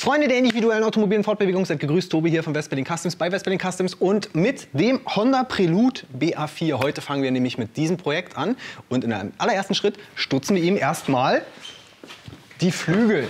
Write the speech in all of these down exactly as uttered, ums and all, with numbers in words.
Freunde der individuellen automobilen Fortbewegung, seid gegrüßt. Tobi hier von West-Berlin Customs bei West-Berlin Customs und mit dem Honda Prelude B A vier. Heute fangen wir nämlich mit diesem Projekt an und in einem allerersten Schritt stutzen wir ihm erstmal die Flügel.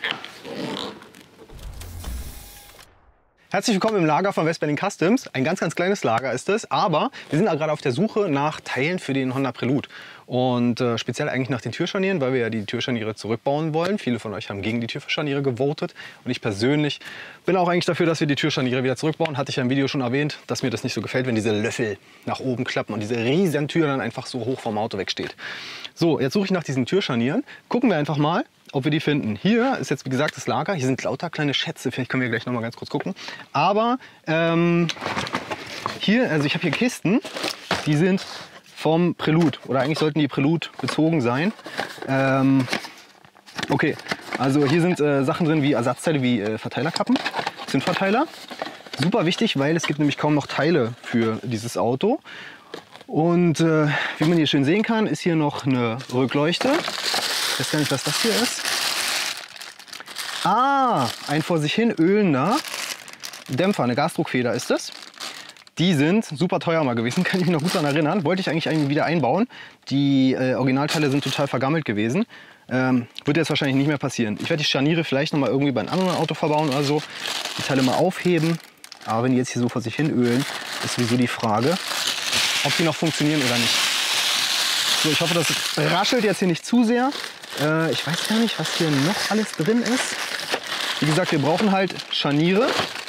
Herzlich willkommen im Lager von West-Berlin Customs. Ein ganz, ganz kleines Lager ist es, aber wir sind gerade auf der Suche nach Teilen für den Honda Prelude. Und äh, speziell eigentlich nach den Türscharnieren, weil wir ja die Türscharniere zurückbauen wollen. Viele von euch haben gegen die Türscharniere gewotet. Und ich persönlich bin auch eigentlich dafür, dass wir die Türscharniere wieder zurückbauen. Hatte ich ja im Video schon erwähnt, dass mir das nicht so gefällt, wenn diese Löffel nach oben klappen und diese riesen Tür dann einfach so hoch vom Auto wegsteht. So, jetzt suche ich nach diesen Türscharnieren. Gucken wir einfach mal, ob wir die finden. Hier ist jetzt, wie gesagt, das Lager. Hier sind lauter kleine Schätze. Vielleicht können wir gleich noch mal ganz kurz gucken. Aber ähm, hier, also ich habe hier Kisten, die sind vom Prelude. Oder eigentlich sollten die Prelude bezogen sein. Ähm, okay, also hier sind äh, Sachen drin wie Ersatzteile wie äh, Verteilerkappen, Zündverteiler. Super wichtig, weil es gibt nämlich kaum noch Teile für dieses Auto. Und äh, wie man hier schön sehen kann, ist hier noch eine Rückleuchte. Ich weiß gar nicht, was das hier ist. Ah, ein vor sich hin ölender Dämpfer, eine Gasdruckfeder ist es. Die sind super teuer mal gewesen, kann ich mich noch gut daran erinnern. Wollte ich eigentlich wieder einbauen. Die äh, Originalteile sind total vergammelt gewesen. Ähm, wird jetzt wahrscheinlich nicht mehr passieren. Ich werde die Scharniere vielleicht noch mal irgendwie bei einem anderen Auto verbauen oder so. Die Teile mal aufheben. Aber wenn die jetzt hier so vor sich hin ölen, ist sowieso die Frage, ob die noch funktionieren oder nicht. So, ich hoffe, das raschelt jetzt hier nicht zu sehr. Äh, ich weiß gar nicht, was hier noch alles drin ist. Wie gesagt, wir brauchen halt Scharniere.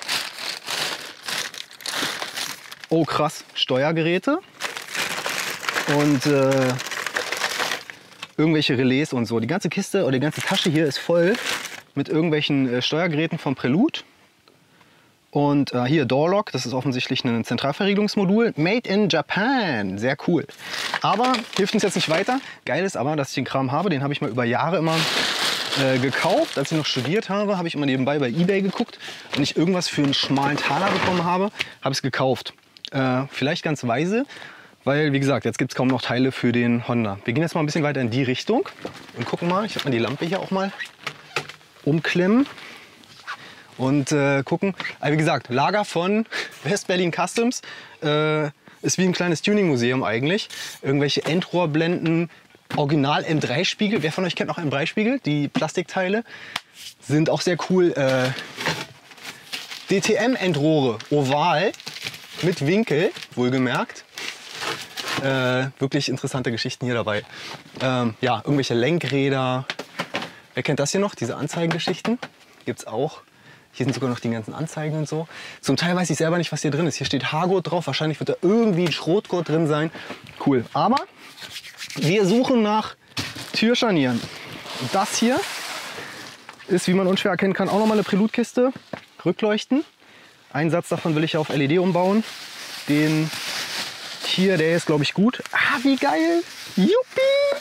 Oh krass, Steuergeräte und äh, irgendwelche Relais und so. Die ganze Kiste oder die ganze Tasche hier ist voll mit irgendwelchen äh, Steuergeräten vom Prelude. Und äh, hier Doorlock, das ist offensichtlich ein Zentralverriegelungsmodul. Made in Japan, sehr cool. Aber hilft uns jetzt nicht weiter. Geil ist aber, dass ich den Kram habe. Den habe ich mal über Jahre immer äh, gekauft. Als ich noch studiert habe, habe ich immer nebenbei bei eBay geguckt. Wenn ich irgendwas für einen schmalen Taler bekommen habe, habe ich es gekauft. Äh, vielleicht ganz weise, weil wie gesagt, jetzt gibt es kaum noch Teile für den Honda. Wir gehen jetzt mal ein bisschen weiter in die Richtung und gucken mal. Ich werde mal die Lampe hier auch mal umklemmen und äh, gucken. Also wie gesagt, Lager von West-Berlin Customs äh, ist wie ein kleines Tuning-Museum eigentlich. Irgendwelche Endrohrblenden, Original M drei Spiegel. Wer von euch kennt noch M drei Spiegel? Die Plastikteile sind auch sehr cool. Äh, D T M-Endrohre, oval. Mit Winkel, wohlgemerkt. Äh, wirklich interessante Geschichten hier dabei. Ähm, ja, irgendwelche Lenkräder. Wer kennt das hier noch? Diese Anzeigengeschichten gibt es auch. Hier sind sogar noch die ganzen Anzeigen und so. Zum Teil weiß ich selber nicht, was hier drin ist. Hier steht Haargurt drauf. Wahrscheinlich wird da irgendwie ein Schrotgurt drin sein. Cool. Aber wir suchen nach Türscharnieren. Und das hier ist, wie man unschwer erkennen kann, auch nochmal eine Prelude-Kiste. Rückleuchten. Einen Satz davon will ich auf L E D umbauen. Den hier, der ist, glaube ich, gut. Ah, wie geil! Juppie!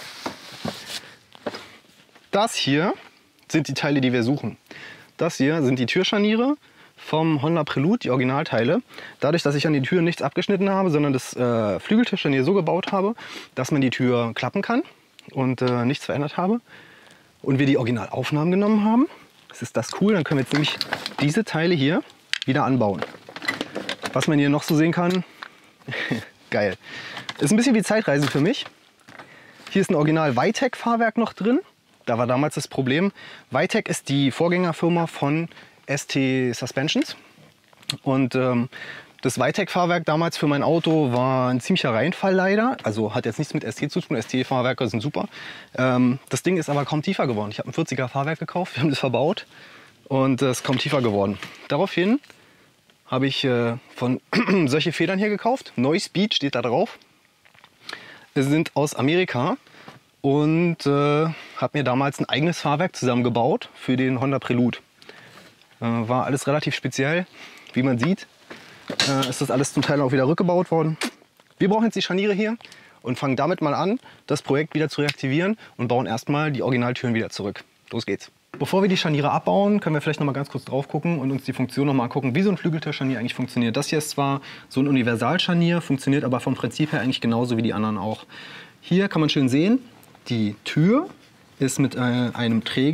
Das hier sind die Teile, die wir suchen. Das hier sind die Türscharniere vom Honda Prelude, die Originalteile. Dadurch, dass ich an den Türen nichts abgeschnitten habe, sondern das äh, Flügeltürscharnier so gebaut habe, dass man die Tür klappen kann und äh, nichts verändert habe. Und wir die Originalaufnahmen genommen haben. Das ist das cool. Dann können wir jetzt nämlich diese Teile hier wieder anbauen. Was man hier noch so sehen kann, geil. Ist ein bisschen wie Zeitreisen für mich. Hier ist ein Original Weitec-Fahrwerk noch drin. Da war damals das Problem. Weitec ist die Vorgängerfirma von S T Suspensions. Und ähm, das Weitec-Fahrwerk damals für mein Auto war ein ziemlicher Reinfall leider. Also hat jetzt nichts mit S T zu tun. S T-Fahrwerke sind super. Ähm, das Ding ist aber kaum tiefer geworden. Ich habe ein vierziger Fahrwerk gekauft, wir haben das verbaut. Und es ist kaum tiefer geworden. Daraufhin habe ich äh, von solche Federn hier gekauft. Neuspeed steht da drauf. Sie sind aus Amerika und äh, habe mir damals ein eigenes Fahrwerk zusammengebaut für den Honda Prelude. Äh, war alles relativ speziell. Wie man sieht, äh, ist das alles zum Teil auch wieder rückgebaut worden. Wir brauchen jetzt die Scharniere hier und fangen damit mal an, das Projekt wieder zu reaktivieren und bauen erstmal die Originaltüren wieder zurück. Los geht's. Bevor wir die Scharniere abbauen, können wir vielleicht noch mal ganz kurz drauf gucken und uns die Funktion noch mal angucken, wie so ein Flügeltürscharnier eigentlich funktioniert. Das hier ist zwar so ein Universalscharnier, funktioniert aber vom Prinzip her eigentlich genauso wie die anderen auch. Hier kann man schön sehen, die Tür ist mit äh, einem Träger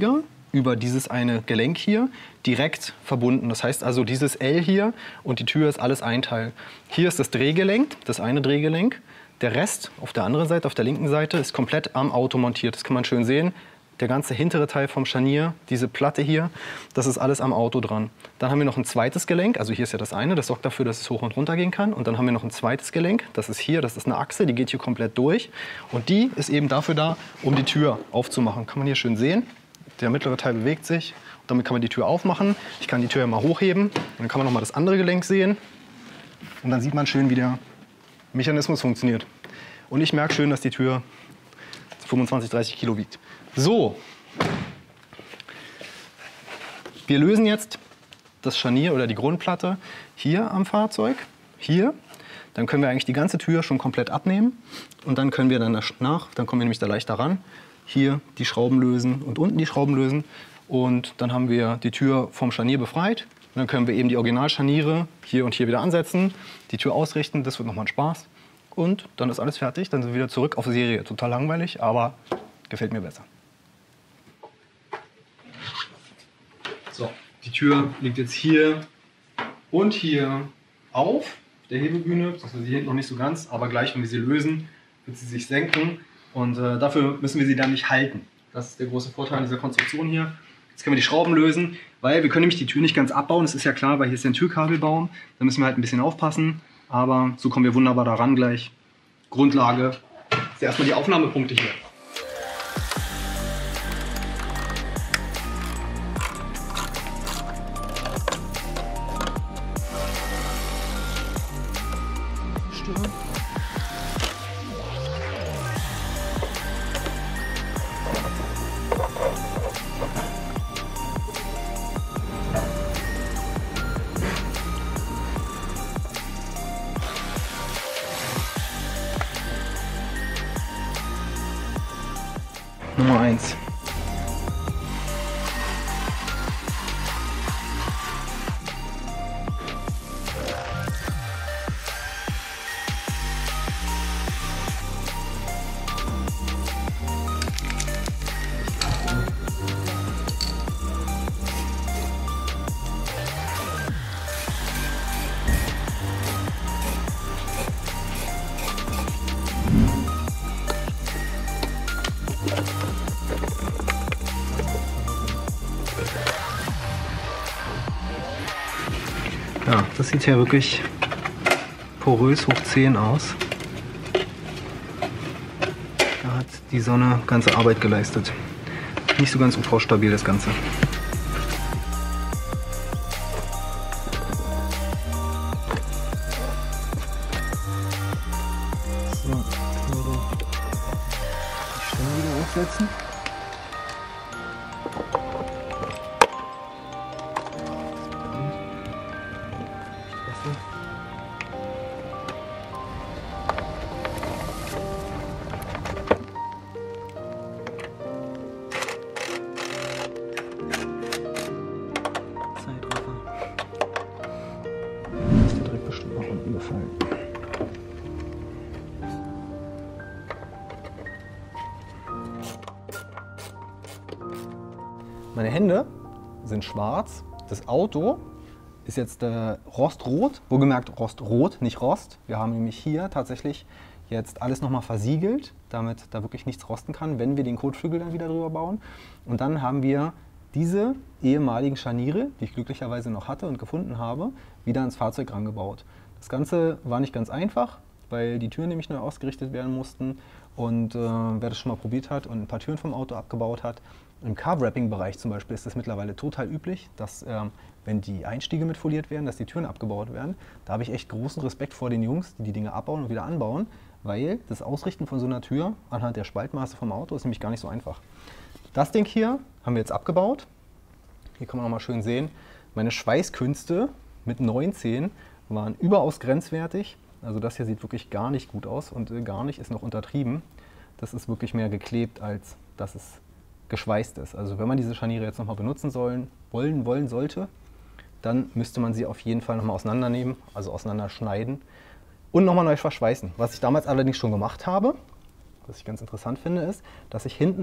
über dieses eine Gelenk hier direkt verbunden. Das heißt also, dieses L hier und die Tür ist alles ein Teil. Hier ist das Drehgelenk, das eine Drehgelenk. Der Rest auf der anderen Seite, auf der linken Seite, ist komplett am Auto montiert. Das kann man schön sehen. Der ganze hintere Teil vom Scharnier, diese Platte hier, das ist alles am Auto dran. Dann haben wir noch ein zweites Gelenk, also hier ist ja das eine, das sorgt dafür, dass es hoch und runter gehen kann. Und dann haben wir noch ein zweites Gelenk, das ist hier, das ist eine Achse, die geht hier komplett durch. Und die ist eben dafür da, um die Tür aufzumachen. Kann man hier schön sehen. Der mittlere Teil bewegt sich, damit kann man die Tür aufmachen. Ich kann die Tür mal hochheben und dann kann man noch mal das andere Gelenk sehen. Und dann sieht man schön, wie der Mechanismus funktioniert. Und ich merke schön, dass die Tür fünfundzwanzig, dreißig Kilo wiegt. So, wir lösen jetzt das Scharnier oder die Grundplatte hier am Fahrzeug, hier. Dann können wir eigentlich die ganze Tür schon komplett abnehmen und dann können wir dann nach, dann kommen wir nämlich da leichter ran, hier die Schrauben lösen und unten die Schrauben lösen und dann haben wir die Tür vom Scharnier befreit. Und dann können wir eben die Originalscharniere hier und hier wieder ansetzen, die Tür ausrichten, das wird nochmal ein Spaß. Und dann ist alles fertig, dann sind wir wieder zurück auf Serie. Total langweilig, aber gefällt mir besser. So, die Tür liegt jetzt hier und hier auf der Hebebühne. Das ist hier hinten noch nicht so ganz, aber gleich, wenn wir sie lösen, wird sie sich senken. Und äh, dafür müssen wir sie dann nicht halten. Das ist der große Vorteil an dieser Konstruktion hier. Jetzt können wir die Schrauben lösen, weil wir können nämlich die Tür nicht ganz abbauen. Das ist ja klar, weil hier ist ja ein Türkabelbaum. Da müssen wir halt ein bisschen aufpassen. Aber so kommen wir wunderbar daran gleich. Grundlage ist erstmal die Aufnahmepunkte hier. Nummer eins. Ja, das sieht ja wirklich porös hoch zehn aus. Da hat die Sonne ganze Arbeit geleistet. Nicht so ganz U V-stabil das Ganze. So, die Stange wieder aufsetzen. Meine Hände sind schwarz, das Auto ist jetzt äh, rostrot, wohlgemerkt rostrot, nicht Rost. Wir haben nämlich hier tatsächlich jetzt alles nochmal versiegelt, damit da wirklich nichts rosten kann, wenn wir den Kotflügel dann wieder drüber bauen. Und dann haben wir diese ehemaligen Scharniere, die ich glücklicherweise noch hatte und gefunden habe, wieder ans Fahrzeug rangebaut. Das Ganze war nicht ganz einfach, weil die Türen nämlich neu ausgerichtet werden mussten. Und äh, wer das schon mal probiert hat und ein paar Türen vom Auto abgebaut hat, im Carb-Wrapping-Bereich zum Beispiel ist das mittlerweile total üblich, dass ähm, wenn die Einstiege mit foliert werden, dass die Türen abgebaut werden. Da habe ich echt großen Respekt vor den Jungs, die die Dinge abbauen und wieder anbauen, weil das Ausrichten von so einer Tür anhand der Spaltmaße vom Auto ist nämlich gar nicht so einfach. Das Ding hier haben wir jetzt abgebaut. Hier kann man noch mal schön sehen, meine Schweißkünste mit neunzehn waren überaus grenzwertig. Also das hier sieht wirklich gar nicht gut aus und äh, gar nicht ist noch untertrieben. Das ist wirklich mehr geklebt, als dass es geschweißt ist. Also wenn man diese Scharniere jetzt nochmal benutzen sollen, wollen, wollen sollte, dann müsste man sie auf jeden Fall nochmal auseinandernehmen, also auseinanderschneiden und nochmal neu verschweißen. Was ich damals allerdings schon gemacht habe, was ich ganz interessant finde, ist, dass ich hinten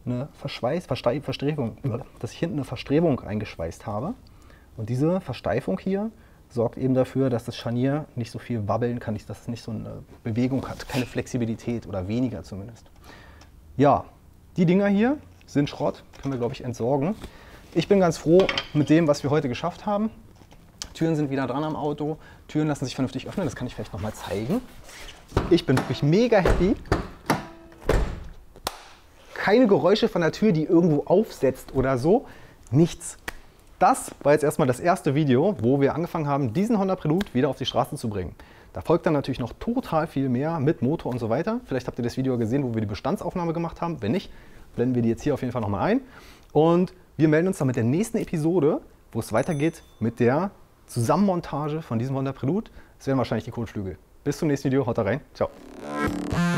eine Verschweiß, Versteif, Verstrebung, dass ich hinten eine Verstrebung eingeschweißt habe. Und diese Versteifung hier sorgt eben dafür, dass das Scharnier nicht so viel wabbeln kann, dass es nicht so eine Bewegung hat, keine Flexibilität oder weniger zumindest. Ja, die Dinger hier sind Schrott, können wir, glaube ich, entsorgen. Ich bin ganz froh mit dem, was wir heute geschafft haben. Türen sind wieder dran am Auto, Türen lassen sich vernünftig öffnen, das kann ich vielleicht noch mal zeigen. Ich bin wirklich mega happy. Keine Geräusche von der Tür, die irgendwo aufsetzt oder so, nichts. Das war jetzt erstmal das erste Video, wo wir angefangen haben, diesen Honda Prelude wieder auf die Straße zu bringen. Da folgt dann natürlich noch total viel mehr mit Motor und so weiter. Vielleicht habt ihr das Video gesehen, wo wir die Bestandsaufnahme gemacht haben. Wenn nicht, blenden wir die jetzt hier auf jeden Fall nochmal ein. Und wir melden uns dann mit der nächsten Episode, wo es weitergeht mit der Zusammenmontage von diesem Honda Prelude. Das wären wahrscheinlich die Kotflügel. Bis zum nächsten Video, haut da rein. Ciao.